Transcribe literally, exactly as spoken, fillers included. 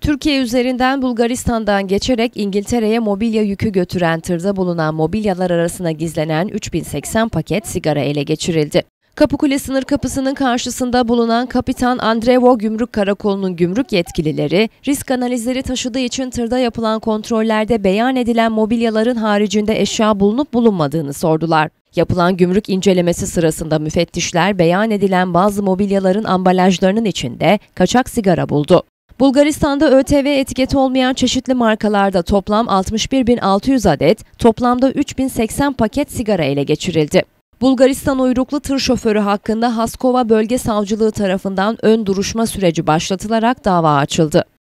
Türkiye üzerinden Bulgaristan'dan geçerek İngiltere'ye mobilya yükü götüren tırda bulunan mobilyalar arasına gizlenen üç bin seksen paket sigara ele geçirildi. Kapıkule sınır kapısının karşısında bulunan Kapitan Andreevo Gümrük Karakolu'nun gümrük yetkilileri, risk analizleri taşıdığı için tırda yapılan kontrollerde beyan edilen mobilyaların haricinde eşya bulunup bulunmadığını sordular. Yapılan gümrük incelemesi sırasında müfettişler beyan edilen bazı mobilyaların ambalajlarının içinde kaçak sigara buldu. Bulgaristan'da ÖTV etiketi olmayan çeşitli markalarda toplam altmış bir bin altı yüz adet, toplamda üç bin seksen paket sigara ele geçirildi. Bulgaristan uyruklu tır şoförü hakkında Haskova Bölge Savcılığı tarafından ön duruşma süreci başlatılarak dava açıldı.